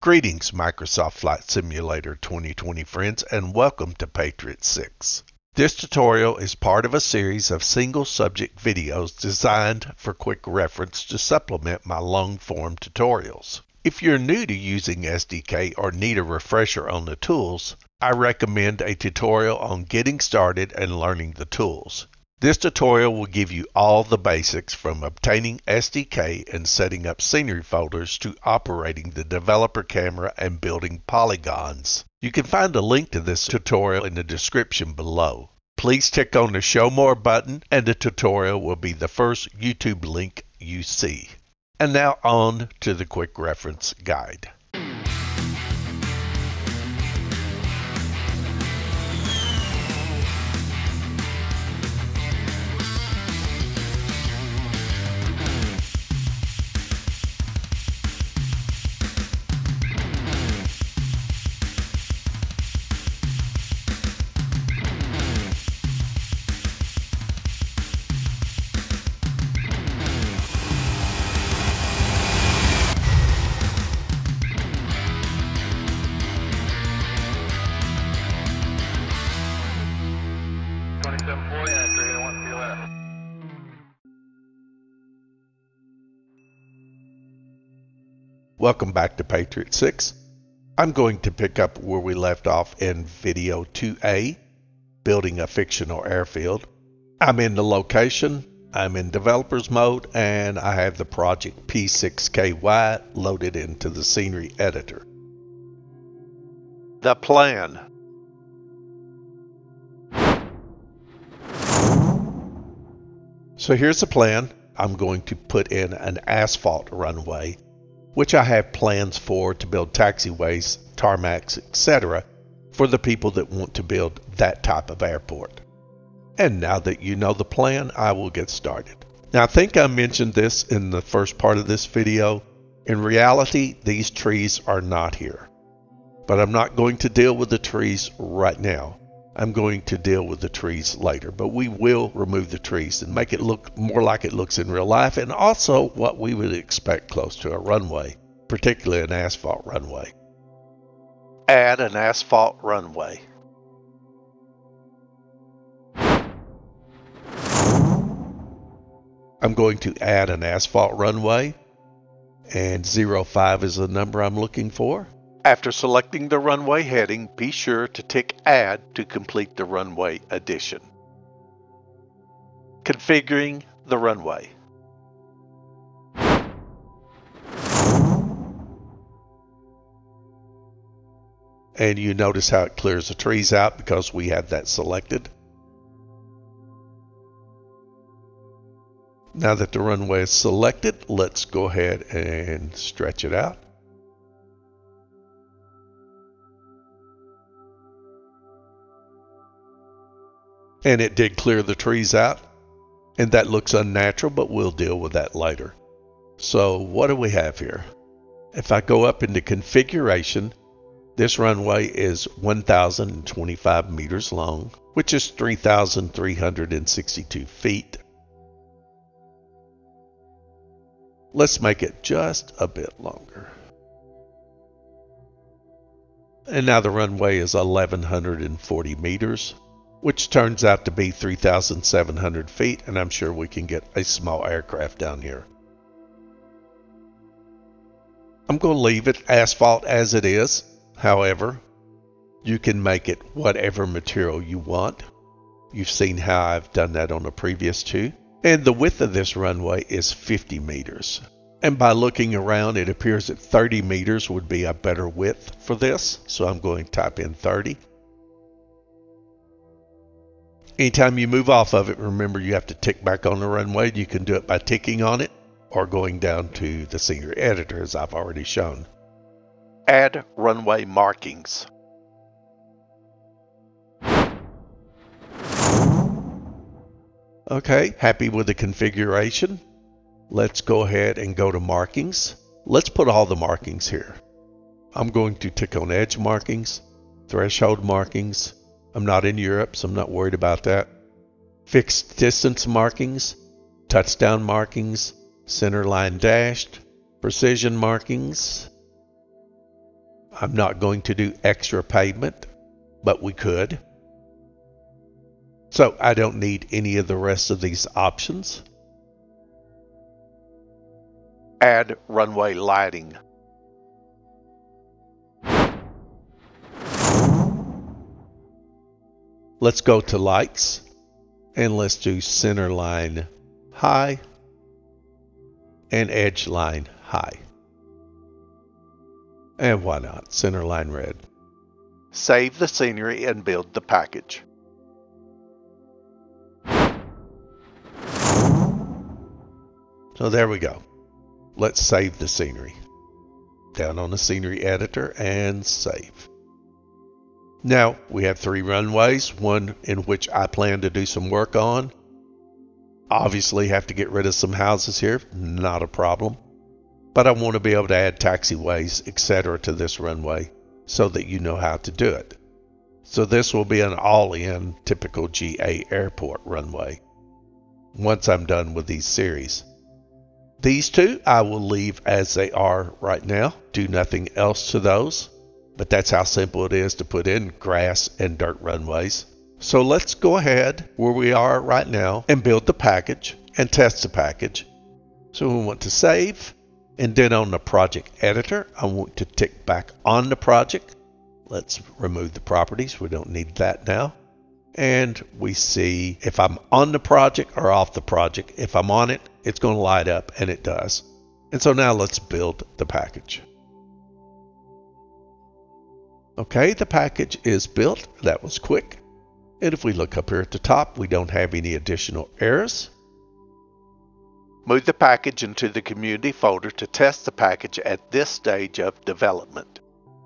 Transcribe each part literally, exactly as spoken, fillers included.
Greetings, Microsoft Flight Simulator twenty twenty friends, and welcome to Patriot six. This tutorial is part of a series of single-subject videos designed for quick reference to supplement my long-form tutorials. If you're new to using S D K or need a refresher on the tools, I recommend a tutorial on getting started and learning the tools. This tutorial will give you all the basics from obtaining S D K and setting up scenery folders to operating the developer camera and building polygons. You can find a link to this tutorial in the description below. Please click on the Show More button and the tutorial will be the first YouTube link you see. And now on to the quick reference guide. Welcome back to Patriot six. I'm going to pick up where we left off in video two A, building a fictional airfield. I'm in the location, I'm in developers mode, and I have the project P six K Y loaded into the scenery editor. The plan. So here's the plan. I'm going to put in an asphalt runway, which I have plans for to build taxiways, tarmacs, et cetera for the people that want to build that type of airport. And now that you know the plan, I will get started. Now I think I mentioned this in the first part of this video. In reality, these trees are not here. But I'm not going to deal with the trees right now. I'm going to deal with the trees later, but we will remove the trees and make it look more like it looks in real life, and also what we would expect close to a runway, particularly an asphalt runway. Add an asphalt runway. I'm going to add an asphalt runway, and zero five is the number I'm looking for. After selecting the runway heading, be sure to tick Add to complete the runway addition. Configuring the runway. And you notice how it clears the trees out because we had that selected. Now that the runway is selected, let's go ahead and stretch it out. And it did clear the trees out, and that looks unnatural, but we'll deal with that later. So what do we have here? If I go up into configuration, this runway is one thousand twenty-five meters long, which is three thousand three hundred sixty-two feet. Let's make it just a bit longer. And now the runway is eleven forty meters. Which turns out to be three thousand seven hundred feet, and I'm sure we can get a small aircraft down here. I'm going to leave it asphalt as it is. However, you can make it whatever material you want. You've seen how I've done that on the previous two. And the width of this runway is fifty meters. And by looking around, it appears that thirty meters would be a better width for this. So I'm going to type in thirty. Anytime you move off of it, remember you have to tick back on the runway. You can do it by ticking on it or going down to the scenery editor as I've already shown. Add runway markings. Okay, happy with the configuration. Let's go ahead and go to markings. Let's put all the markings here. I'm going to tick on edge markings, threshold markings. I'm not in Europe, so I'm not worried about that. Fixed distance markings, touchdown markings, center line dashed, precision markings, I'm not going to do extra pavement, but we could. So I don't need any of the rest of these options. Add runway lighting. Let's go to lights and let's do center line high and edge line high. And why not center line red? Save the scenery and build the package. So there we go. Let's save the scenery. Down on the scenery editor and save. Now we have three runways, one in which I plan to do some work on. Obviously have to get rid of some houses here, not a problem. But I want to be able to add taxiways, et cetera to this runway so that you know how to do it. So this will be an all-in typical G A airport runway once I'm done with these series. These two I will leave as they are right now, do nothing else to those. But that's how simple it is to put in grass and dirt runways. So let's go ahead where we are right now and build the package and test the package. So we want to save, and then on the project editor, I want to tick back on the project. Let's remove the properties. We don't need that now. And we see if I'm on the project or off the project. If I'm on it, it's going to light up, and it does. And so now let's build the package. Okay, the package is built. That was quick. And if we look up here at the top, we don't have any additional errors. Move the package into the community folder to test the package at this stage of development.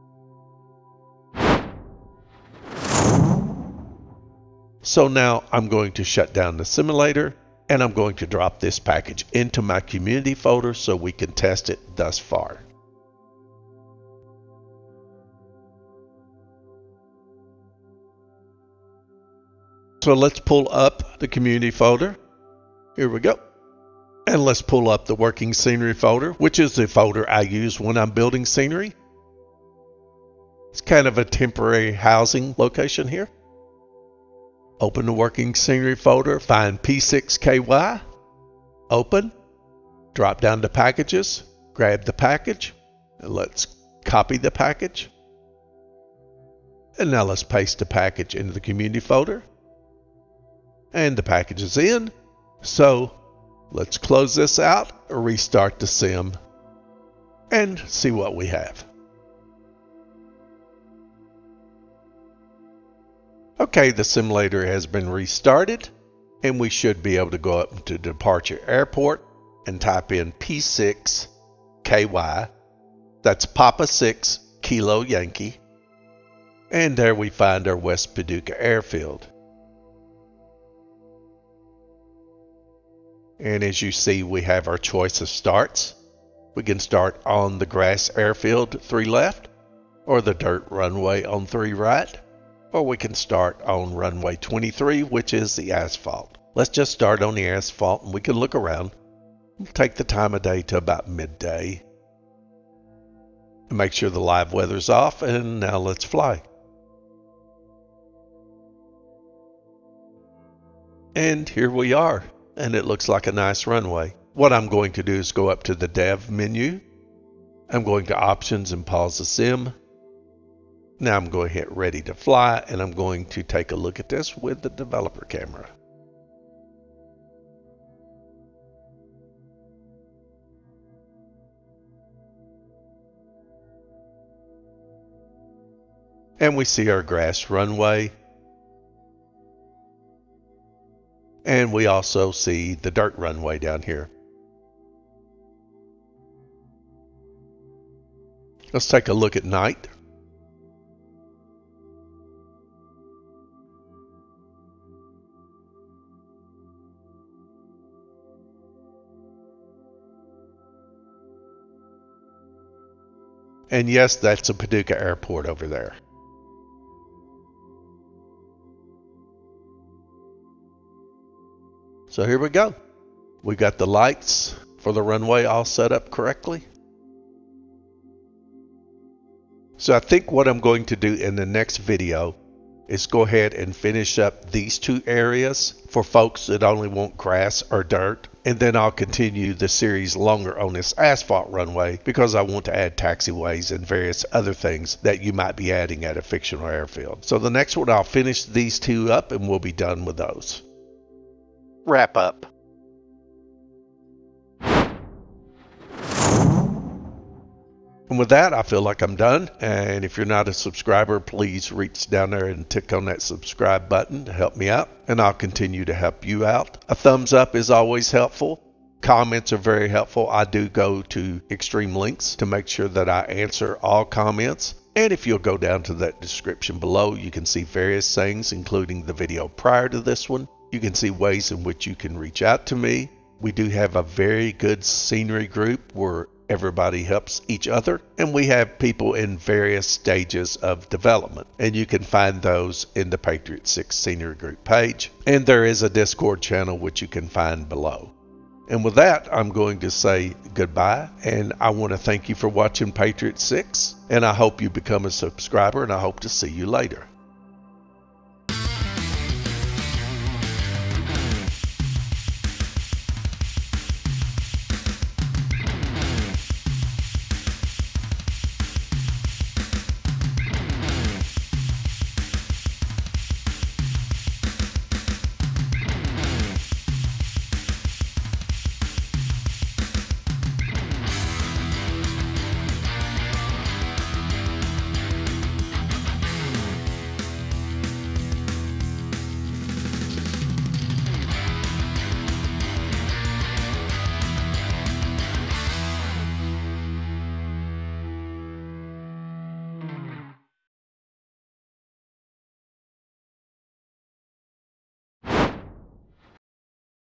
So now I'm going to shut down the simulator and I'm going to drop this package into my community folder so we can test it thus far. So let's pull up the community folder. Here we go. And let's pull up the working scenery folder, which is the folder I use when I'm building scenery. It's kind of a temporary housing location here. Open the working scenery folder, find P six K Y, open, drop down to packages, grab the package, and let's copy the package. And now let's paste the package into the community folder. And the package is in. So let's close this out, restart the sim, and see what we have. Okay, the simulator has been restarted, and we should be able to go up to Departure Airport and type in P six K Y. That's Papa six Kilo Yankee. And there we find our West Paducah Airfield. And as you see, we have our choice of starts. We can start on the grass airfield, three left, or the dirt runway on three right, or we can start on runway twenty-three, which is the asphalt. Let's just start on the asphalt and we can look around. Take the time of day to about midday. Make sure the live weather's off, and now let's fly. And here we are. And it looks like a nice runway. What I'm going to do is go up to the Dev menu. I'm going to Options and pause the sim. Now I'm going to hit Ready to Fly, and I'm going to take a look at this with the developer camera. And we see our grass runway. And we also see the dirt runway down here. Let's take a look at night. And yes, that's a Paducah Airport over there. So here we go. We got the lights for the runway all set up correctly. So I think what I'm going to do in the next video is go ahead and finish up these two areas for folks that only want grass or dirt. And then I'll continue the series longer on this asphalt runway because I want to add taxiways and various other things that you might be adding at a fictional airfield. So the next one, I'll finish these two up and we'll be done with those. Wrap up. And with that, I feel like I'm done. And if you're not a subscriber, please reach down there and tick on that subscribe button to help me out. And I'll continue to help you out. A thumbs up is always helpful. Comments are very helpful. I do go to extreme links to make sure that I answer all comments. And if you'll go down to that description below, you can see various things, including the video prior to this one. You can see ways in which you can reach out to me. We do have a very good scenery group where everybody helps each other, and we have people in various stages of development, and you can find those in the Patriot six Scenery Group page, and there is a Discord channel which you can find below. And with that, I'm going to say goodbye, and I want to thank you for watching Patriot six, and I hope you become a subscriber, and I hope to see you later.